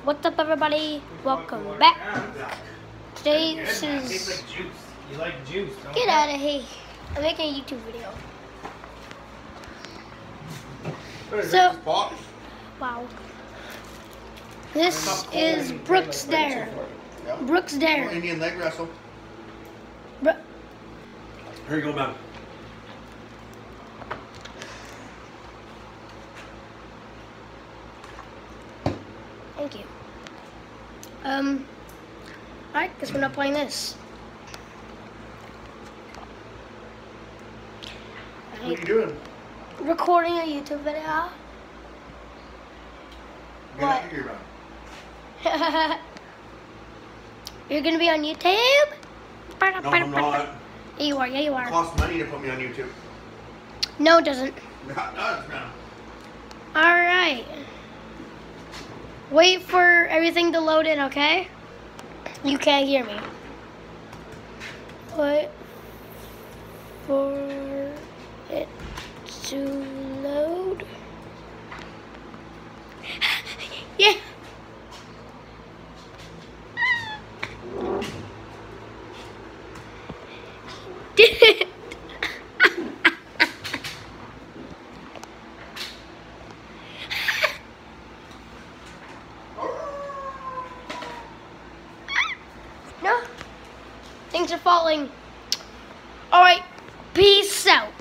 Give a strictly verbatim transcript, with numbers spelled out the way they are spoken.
What's up, everybody? Welcome back. Today this It tastes is. like juice. You like juice, don't Get you? out of here! I'm making a YouTube video. So, wow. This is Brooks Dare. Brooks Dare. Indian leg wrestle. Bro Here you go, man. Thank you. Um. Alright, guess we're not playing this. What are you doing? Recording a YouTube video. Get What? out here, man. You're gonna be on YouTube? No, I'm not. Yeah, you are. Yeah, you It are. costs money to put me on YouTube. No, it doesn't. Yeah, it does, man. All right. Wait for everything to load in, okay? You can't hear me. Wait for it to load. Yeah. Did it. No. Things are falling. All right. Peace out.